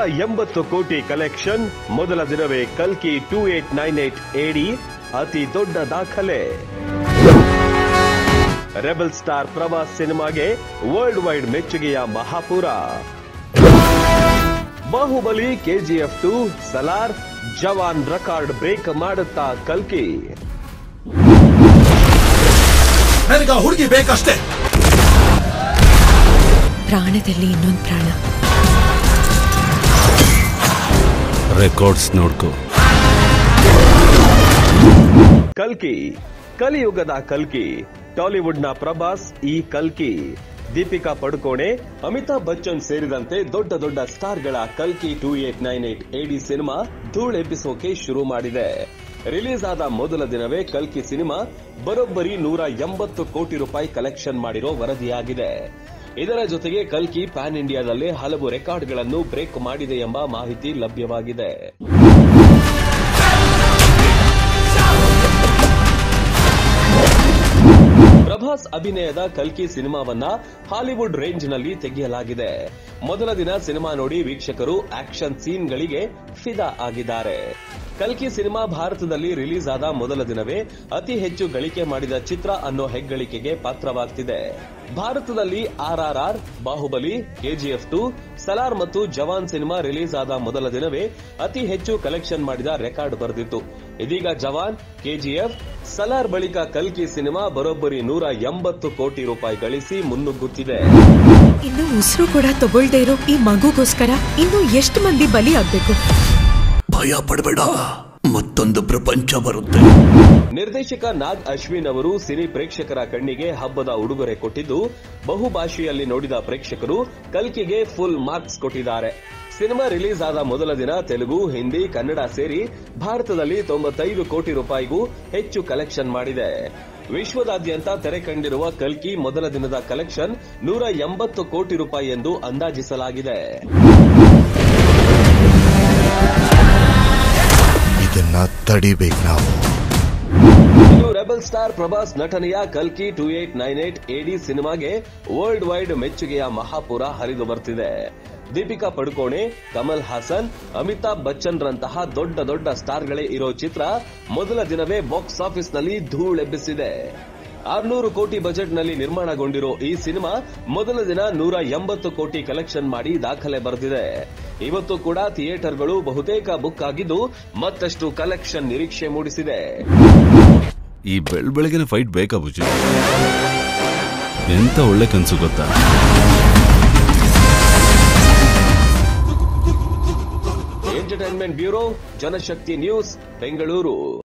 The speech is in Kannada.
180 ಕೋಟಿ ಕಲೆಕ್ಷನ್, ಮೊದಲ ದಿನವೇ ಕಲ್ಕಿ 2898 AD ಅತಿ ದೊಡ್ಡ ದಾಖಲೆ. ರೆಬಲ್ ಸ್ಟಾರ್ ಪ್ರಭಾಸ್ ಸಿನಿಮಾಗೆ ವರ್ಲ್ಡ್ ವೈಡ್ ಮೆಚ್ಚುಗೆಯ ಮಹಾಪುರ. Baahubali, KGF 2, Salaar, Jawan record break ಮಾಡುತ್ತಾ ಕಲ್ಕಿ. ನನಗ ಹುಡುಗಿ ಬೇಕಷ್ಟೇ. ಪ್ರಾಣದಲ್ಲಿ ಇನ್ನೊಂದು ಪ್ರಾಣ. ರೆಕಾರ್ಡ್ಸ್ ನೋಡ್ಕೋ. ಕಲ್ಕಿ, ಕಲಿಯುಗದ ಕಲ್ಕಿ. ಟಾಲಿವುಡ್ನ ಪ್ರಭಾಸ್ ಈ ಕಲ್ಕಿ. ದೀಪಿಕಾ ಪಡುಕೋಣೆ, ಅಮಿತಾಬ್ ಬಚ್ಚನ್ ಸೇರಿದಂತೆ ದೊಡ್ಡ ದೊಡ್ಡ ಸ್ಟಾರ್ಗಳ ಕಲ್ಕಿ 2898 AD ಸಿನಿಮಾ ಧೂಳ್ ಎಬ್ಬಿಸೋಕೆ ಶುರು ಮಾಡಿದೆ. ರಿಲೀಸ್ ಆದ ಮೊದಲ ದಿನವೇ ಕಲ್ಕಿ ಸಿನಿಮಾ ಬರೋಬ್ಬರಿ 180 ಕೋಟಿ ರೂಪಾಯಿ ಕಲೆಕ್ಷನ್ ಮಾಡಿರೋ ವರದಿಯಾಗಿದೆ. ಇದರ ಜೊತೆಗೆ ಕಲ್ಕಿ ಪ್ಯಾನ್ ಇಂಡಿಯಾದಲ್ಲೇ ಹಲವು ರೆಕಾರ್ಡ್ಗಳನ್ನು ಬ್ರೇಕ್ ಮಾಡಿದೆ ಎಂಬ ಮಾಹಿತಿ ಲಭ್ಯವಾಗಿದೆ. ಪ್ರಭಾಸ್ ಅಭಿನಯದ ಕಲ್ಕಿ ಸಿನಿಮಾವನ್ನ ಹಾಲಿವುಡ್ ರೇಂಜ್ನಲ್ಲಿ ತೆಗೆಯಲಾಗಿದೆ. ಮೊದಲ ದಿನ ಸಿನಿಮಾ ನೋಡಿ ವೀಕ್ಷಕರು ಆಕ್ಷನ್ ಸೀನ್ಗಳಿಗೆ ಫಿದಾ ಆಗಿದ್ದಾರೆ. ಕಲ್ಕಿ ಸಿನಿಮಾ ಭಾರತದಲ್ಲಿ ರಿಲೀಸ್ ಆದ ಮೊದಲ ದಿನವೇ ಅತಿ ಹೆಚ್ಚು ಗಳಿಕೆ ಮಾಡಿದ ಚಿತ್ರ ಅನ್ನೋ ಹೆಗ್ಗಳಿಕೆಗೆ ಪಾತ್ರವಾಗ್ತಿದೆ. ಭಾರತದಲ್ಲಿ RRR, ಬಾಹುಬಲಿ, KGF 2, ಸಲಾರ್ ಮತ್ತು ಜವಾನ್ ಸಿನಿಮಾ ರಿಲೀಸ್ ಆದ ಮೊದಲ ದಿನವೇ ಅತಿ ಹೆಚ್ಚು ಕಲೆಕ್ಷನ್ ಮಾಡಿದ ರೆಕಾರ್ಡ್ ಬರೆದಿತ್ತು. ಇದೀಗ ಜವಾನ್, KGF, ಸಲಾರ್ ಬಳಿಕ ಕಲ್ಕಿ ಸಿನಿಮಾ ಬರೋಬ್ಬರಿ 180 ಕೋಟಿ ರೂಪಾಯಿ ಗಳಿಸಿ ಮುನ್ನುಗ್ಗುತ್ತಿದೆ. ಇನ್ನು ಉಸಿರು ಕೂಡ ತಗೊಳ್ದೇ ಇರೋ ಈ ಮಗುಗೋಸ್ಕರ ಇನ್ನು ಎಷ್ಟು ಮಂದಿ ಬಲಿ ಆಗ್ಬೇಕು? ಭಯ ಪಡಬೇಡ, ಮತ್ತೊಂದು ಪ್ರಪಂಚ ಬರುತ್ತೆ. ನಿರ್ದೇಶಕ ನಾಗ್ ಅಶ್ವಿನ್ ಅವರು ಸಿನಿ ಪ್ರೇಕ್ಷಕರ ಕಣ್ಣಿಗೆ ಹಬ್ಬದ ಉಡುಗೊರೆ ಕೊಟ್ಟಿದ್ದು, ಬಹುಭಾಷೆಯಲ್ಲಿ ನೋಡಿದ ಪ್ರೇಕ್ಷಕರು ಕಲ್ಕಿಗೆ ಫುಲ್ ಮಾರ್ಕ್ಸ್ ಕೊಟ್ಟಿದ್ದಾರೆ. ಸಿನಿಮಾ ರಿಲೀಸ್ ಆದ ಮೊದಲ ದಿನ ತೆಲುಗು, ಹಿಂದಿ, ಕನ್ನಡ ಸೇರಿ ಭಾರತದಲ್ಲಿ 95 ಕೋಟಿ ರೂಪಾಯಿಗೂ ಹೆಚ್ಚು ಕಲೆಕ್ಷನ್ ಮಾಡಿದೆ. ವಿಶ್ವದಾದ್ಯಂತ ತೆರೆ ಕಂಡಿರುವ ಕಲ್ಕಿ ಮೊದಲ ದಿನದ ಕಲೆಕ್ಷನ್ 180 ಕೋಟಿ ರೂಪಾಯಿ ಎಂದು ಅಂದಾಜಿಸಲಾಗಿದೆ. ಇದನ್ನ ತಡಿಬೇಕು ನಾವು. ಇನ್ನು ರೆಬಲ್ ಸ್ಟಾರ್ ಪ್ರಭಾಸ್ ನಟನೆಯ ಕಲ್ಕಿ 2898 AD ಸಿನಿಮಾಗೆ ವರ್ಲ್ಡ್ ವೈಡ್ ಮೆಚ್ಚುಗೆಯ ಮಹಾಪುರ ಹರಿದು ಬರ್ತಿದೆ. ದೀಪಿಕಾ ಪಡುಕೋಣೆ, ಕಮಲ್ ಹಾಸನ್, ಅಮಿತಾಬ್ ಬಚ್ಚನ್ ರಂತಹ ದೊಡ್ಡ ದೊಡ್ಡ ಸ್ಟಾರ್ಗಳೇ ಇರೋ ಚಿತ್ರ ಮೊದಲ ದಿನವೇ ಬಾಕ್ಸ್ ಆಫೀಸ್ನಲ್ಲಿ ಧೂಳೆಬ್ಬಿಸಿದೆ. 600 ಕೋಟಿ ಬಜೆಟ್ನಲ್ಲಿ ನಿರ್ಮಾಣಗೊಂಡಿರೋ ಈ ಸಿನಿಮಾ ಮೊದಲ ದಿನ 180 ಕೋಟಿ ಕಲೆಕ್ಷನ್ ಮಾಡಿ ದಾಖಲೆ ಬರೆದಿದೆ. ಇವತ್ತು ಕೂಡ ಥಿಯೇಟರ್ಗಳು ಬಹುತೇಕ ಬುಕ್ ಆಗಿದ್ದು ಮತ್ತಷ್ಟು ಕಲೆಕ್ಷನ್ ನಿರೀಕ್ಷೆ ಮೂಡಿಸಿದೆ. ಈ ಬೆಳಗಿನ ಫೈಟ್ ಬೇಕಾ ಬುಜಿ? ಎಂತ ಒಳ್ಳೆ ಕನ್ಸು ಗೊತ್ತಾ? Entertainment bureau, Janashakti news, Bengaluru.